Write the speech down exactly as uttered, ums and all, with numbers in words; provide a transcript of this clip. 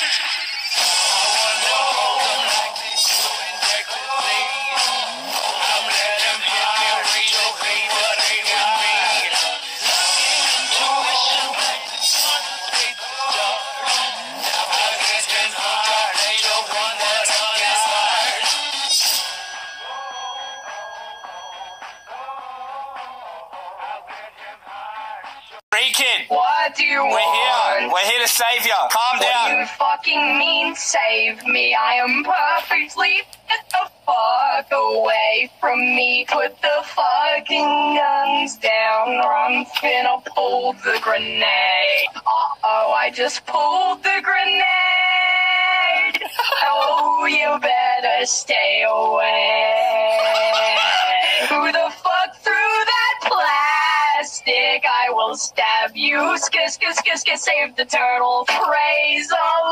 Kid. What do you We're want? here. We're here to save you. Calm what down. What do you fucking mean save me? I am perfectly get the fuck away from me. Put the fucking guns down or I'm finna pull the grenade. Uh-oh, I just pulled the grenade. Oh, you better stay away. Who the fuck threw that plastic? I will stab you. Sk sk sk sk save the turtle. Praise the